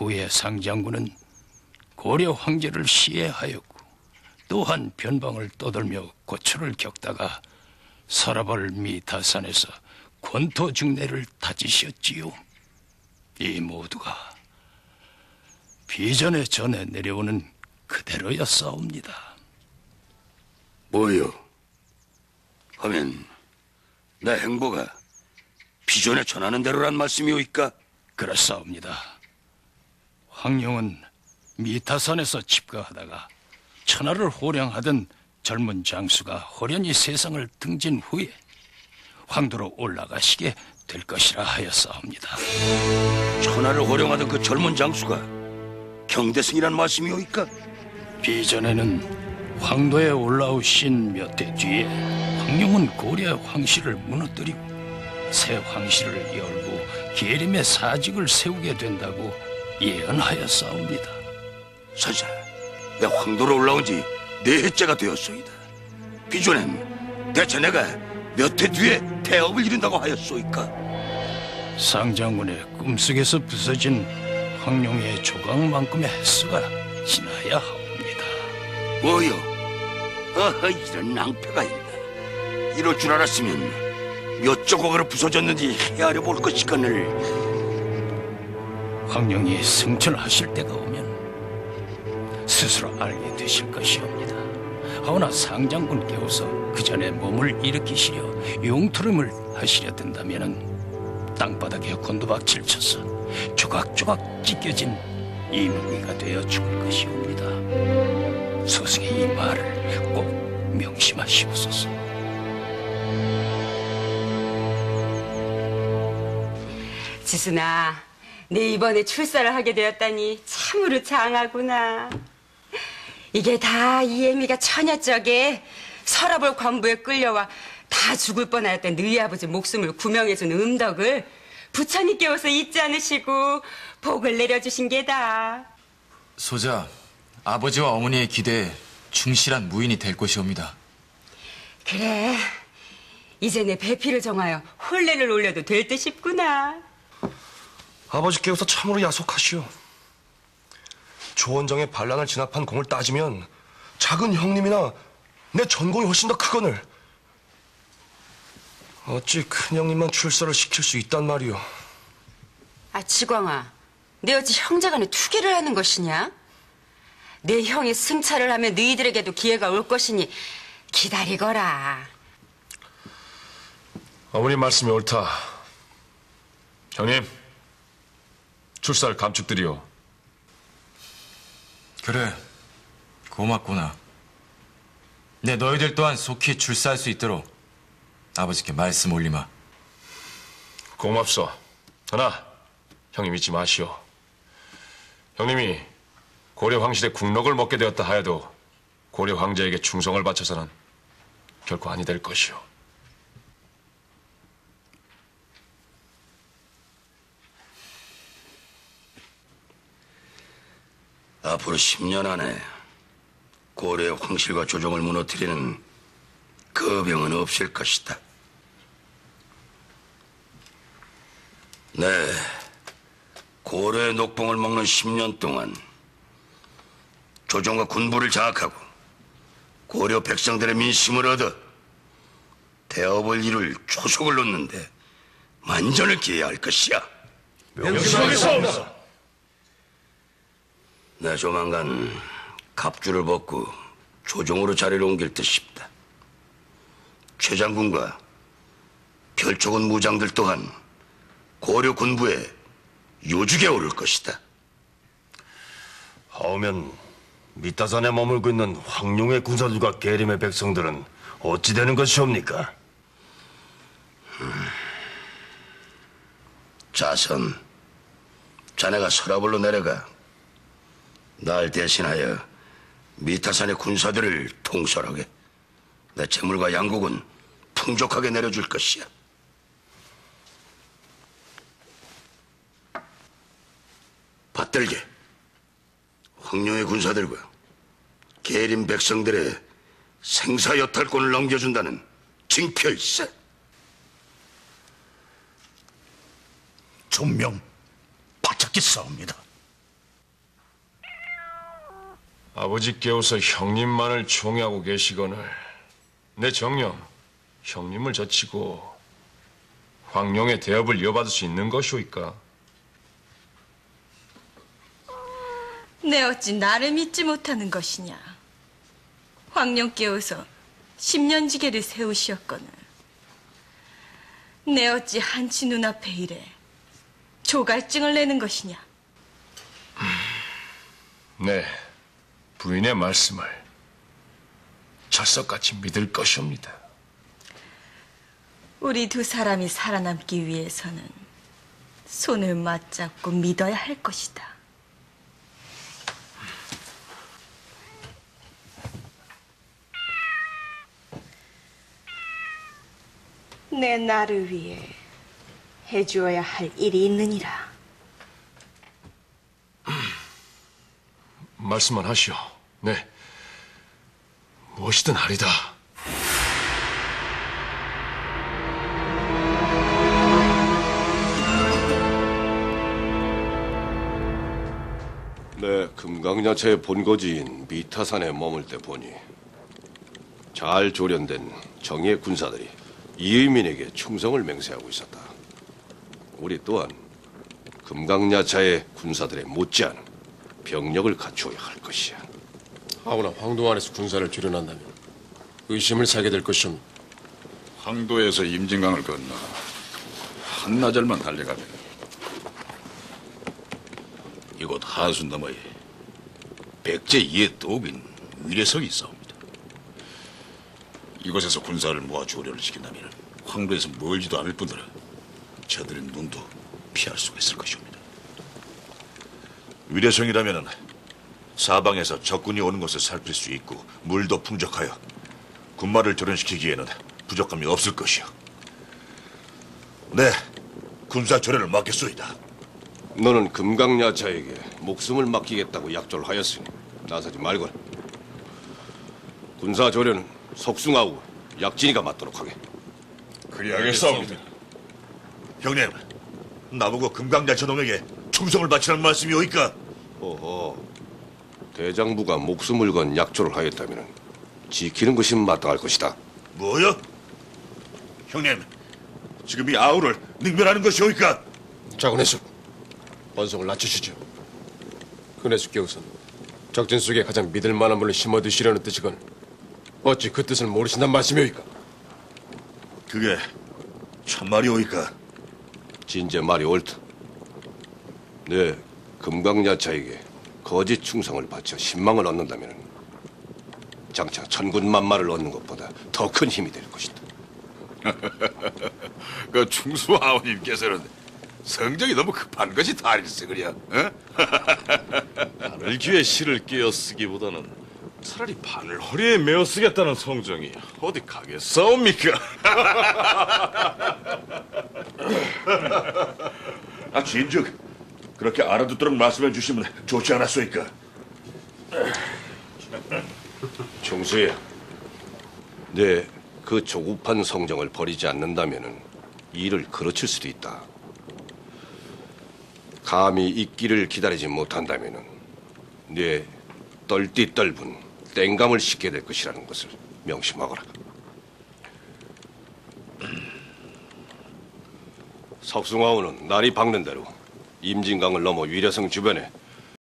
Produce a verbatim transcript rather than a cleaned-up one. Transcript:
후에 상장군은 고려 황제를 시해하였고 또한 변방을 떠돌며 고초를 겪다가 서라벌 미타산에서 권토 중례를 다지셨지요. 이 모두가 비전의 전에 내려오는 그대로였사옵니다. 뭐요? 하면 내 행보가 비전에 전하는 대로란 말씀이오이까? 그렇사옵니다. 황룡은 미타산에서 집거하다가 천하를 호령하던 젊은 장수가 호련히 세상을 등진 후에 황도로 올라가시게 될 것이라 하였사옵니다. 천하를 호령하던 그 젊은 장수가 경대승이란 말씀이오이까? 비전에는 황도에 올라오신 몇 해 뒤에 황룡은 고려 황실을 무너뜨리고 새 황실을 열고 계림의 사직을 세우게 된다고 예언하였사옵니다. 선사, 내 황도로 올라온 지 네 해째가 되었소이다. 비전엔 대체 내가 몇 해 뒤에 태업을 이룬다고 하였소이까? 상장군의 꿈속에서 부서진 황룡의 조각만큼의 횟수가 지나야 하옵니다. 뭐요? 어허, 이런 낭패가 있네. 이럴 줄 알았으면 몇 조각으로 부서졌는지 헤아려 볼 것이거늘. 황룡이 승천하실 때가 오면 스스로 알게 되실 것이옵니다. 하오나 상장군께서 그 전에 몸을 일으키시려 용투름을 하시려 든다면은 땅바닥에 곤두박질 쳐서 조각조각 찢겨진 이몽이가 되어 죽을 것이옵니다. 소승의 이 말을 꼭 명심하시옵소서. 지순아, 내 이번에 출사를 하게 되었다니 참으로 장하구나. 이게 다 이애미가 처녀적에 서라벌 관부에 끌려와 다 죽을 뻔하였던 너희 아버지 목숨을 구명해준 음덕을 부처님께서 잊지 않으시고 복을 내려주신 게다. 소자, 아버지와 어머니의 기대에 충실한 무인이 될 것이옵니다. 그래, 이제 내 배필을 정하여 혼례를 올려도 될 듯 싶구나. 아버지께서 참으로 야속하시오. 조원정의 반란을 진압한 공을 따지면 작은 형님이나 내 전공이 훨씬 더 크거늘. 어찌 큰 형님만 출사를 시킬 수 있단 말이오. 아, 지광아, 내 어찌 형제간에 투기를 하는 것이냐? 내 형이 승차를 하면 너희들에게도 기회가 올 것이니 기다리거라. 어머님 말씀이 옳다. 형님, 출사를 감축드리오. 그래, 고맙구나. 내 너희들 또한 속히 출사할 수 있도록 아버지께 말씀 올리마. 고맙소. 하나, 형님 잊지 마시오. 형님이 고려 황실의 국록을 먹게 되었다 하여도 고려 황제에게 충성을 바쳐서는 결코 아니 될 것이오. 앞으로 십 년 안에 고려의 황실과 조정을 무너뜨리는 그 병은 없을 것이다. 네, 고려의 녹봉을 먹는 십 년 동안 조정과 군부를 장악하고 고려 백성들의 민심을 얻어 대업을 이룰 초석을 놓는데 만전을 기해야 할 것이야. 명심하겠사옵니다. 내 조만간 갑주를 벗고 조정으로 자리를 옮길 듯 싶다. 최 장군과 별초군 무장들 또한 고려 군부에 요직에 오를 것이다. 하오면 미타산에 머물고 있는 황룡의 군사들과 계림의 백성들은 어찌 되는 것이옵니까? 음. 자선, 자네가 서라벌로 내려가 날 대신하여 미타산의 군사들을 통솔하게 내 재물과 양국은 풍족하게 내려줄 것이야. 받들게 황룡의 군사들과 계림 백성들의 생사여탈권을 넘겨준다는 징표일세. 존명 바짝히 싸웁니다. 아버지께서 형님만을 총애하고 계시거늘 내 정녕 형님을 젖히고 황룡의 대업을 이어받을 수 있는 것이오이까? 내 어찌 나를 믿지 못하는 것이냐. 황룡께서 십년지계를 세우시었거늘 내 어찌 한치 눈앞에 이래 조갈증을 내는 것이냐. 네, 부인의 말씀을 철석같이 믿을 것이옵니다. 우리 두 사람이 살아남기 위해서는 손을 맞잡고 믿어야 할 것이다. 내 나를 위해 해주어야 할 일이 있느니라. 말씀만 하시오. 네, 무엇이든 하리다. 네, 금강야차의 본거지인 미타산에 머물 때 보니 잘 조련된 정예 군사들이 이의민에게 충성을 맹세하고 있었다. 우리 또한 금강야차의 군사들에 못지않은 병력을 갖추어야 할 것이야. 하오나 황도 안에서 군사를 줄여난다면 의심을 사게 될 것이옵니다. 황도에서 임진강을 건너 한나절만 달려가면 이곳 하순 너머에 백제 이의 떡인 위례성이 있사옵니다. 이곳에서 군사를 모아 조련을 시킨다면 황도에서 멀지도 않을 뿐더러 저들의 눈도 피할 수가 있을 것이옵니다. 위례성이라면 사방에서 적군이 오는 것을 살필 수 있고 물도 풍족하여 군마를 조련시키기에는 부족함이 없을 것이오. 네, 군사 조련을 맡겠소이다. 너는 금강야차에게 목숨을 맡기겠다고 약조를 하였으니 나서지 말거라. 군사 조련은 석숭아우 약진이가 맡도록 하게. 그리하겠사옵니다. 형님, 나보고 금강야차 동에게 충성을 바치라는 말씀이오이까? 어허, 대장부가 목숨을 건 약조를 하였다면 지키는 것이 마땅할 것이다. 뭐요? 형님, 지금 이 아우를 능멸하는 것이오이까? 자군의숙, 번성을 낮추시죠. 근혜숙께서는 적진 속에 가장 믿을 만한 분을 심어두시려는 뜻이건 어찌 그 뜻을 모르신단 말씀이오이까? 그게 참말이오이까? 진제 말이 옳다. 네, 금강야차에게 거짓 충성을 바쳐 신망을 얻는다면 장차 천군만마를 얻는 것보다 더 큰 힘이 될 것이다. 그 충수 아우님께서는 성정이 너무 급한 것이 다일세 그려. 어? 하늘 귀에 실을 끼어 쓰기보다는 차라리 바늘 허리에 메어 쓰겠다는 성정이 어디 가겠사옵니까? 아, 진즉 그렇게 알아듣도록 말씀해 주시면 좋지 않았소이까? 총수야, 네, 그 조급한 성정을 버리지 않는다면은 일을 그르칠 수도 있다. 감히 있기를 기다리지 못한다면은 네 떨띠떨분 땡감을 싣게 될 것이라는 것을 명심하거라. 석숭아우는 날이 밝는 대로 임진강을 넘어 위례성 주변에